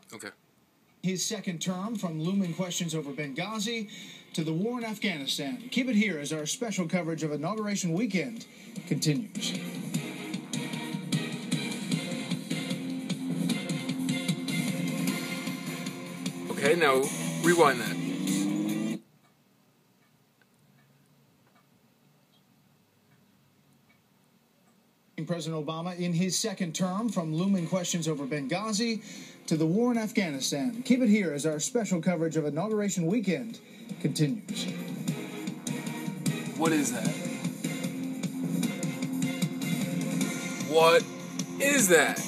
Okay. His second term, from looming questions over Benghazi to the war in Afghanistan. Keep it here as our special coverage of Inauguration Weekend continues. Okay, now rewind that. President Obama in his second term, from looming questions over Benghazi to the war in Afghanistan. Keep it here as our special coverage of Inauguration Weekend continues. What is that? What is that?